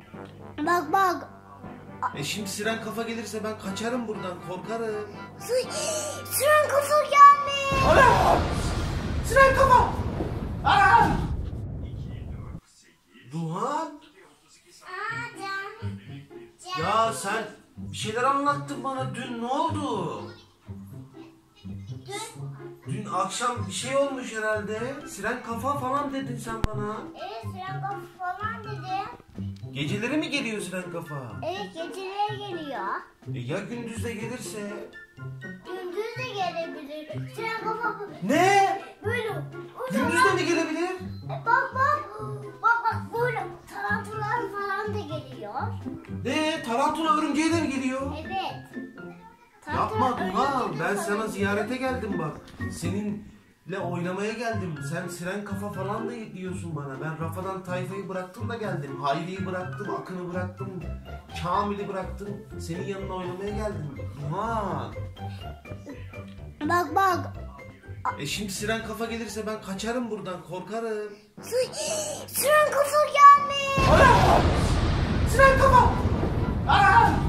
Bak bak. Şimdi siren kafa gelirse ben kaçarım buradan, korkarım. Siren kafa gelmiş. Ana! Siren kafa! Ana! Duhan! Ya sen bir şeyler anlattın bana dün, ne oldu? Dün akşam bir şey olmuş herhalde. Siren kafa falan dedin sen bana. Evet, siren kafa falan dedi. Geceleri mi geliyor siren kafa? Evet, geceleri geliyor. Ya gündüz de gelirse? Gündüz de gelebilir. Siren kafa Ne? böyle. Gündüz de mi gelebilir? Bak bak. Bak bak böyle tarantular falan da geliyor. Ne? Tarantula örümceğe de mi geliyor? Evet. Yapma Duhan, ben sana ziyarete geldim bak. Seninle oynamaya geldim. Sen siren kafa falan da diyorsun bana. Ben Rafa'dan Tayfa'yı bıraktım da geldim. Hayri'yi bıraktım, Akın'ı bıraktım, Kamil'i bıraktım. Senin yanına oynamaya geldim. Duhan. Bak bak. Şimdi siren kafa gelirse ben kaçarım buradan, korkarım. Siren kafa gelmiş. Ana! Siren kafa! Ana!